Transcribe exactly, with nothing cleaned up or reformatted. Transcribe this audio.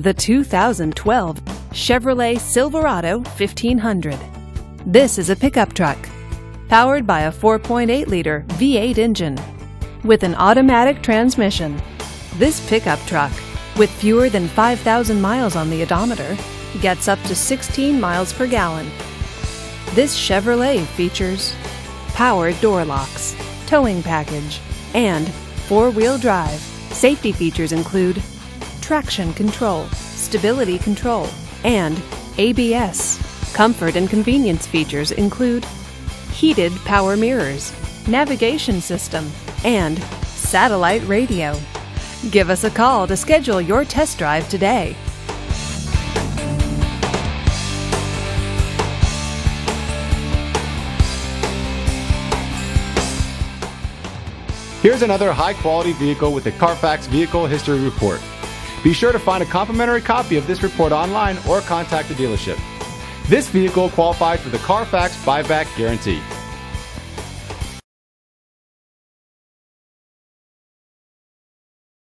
The two thousand twelve Chevrolet Silverado fifteen hundred. This is a pickup truck powered by a four point eight liter V eight engine with an automatic transmission. This pickup truck, with fewer than five thousand miles on the odometer, gets up to sixteen miles per gallon. This Chevrolet features power door locks, towing package, and four-wheel drive. Safety features include traction control, stability control, and A B S. Comfort and convenience features include heated power mirrors, navigation system, and satellite radio. Give us a call to schedule your test drive today. Here's another high-quality vehicle with a Carfax Vehicle History Report. Be sure to find a complimentary copy of this report online or contact the dealership. This vehicle qualifies for the Carfax Buyback Guarantee.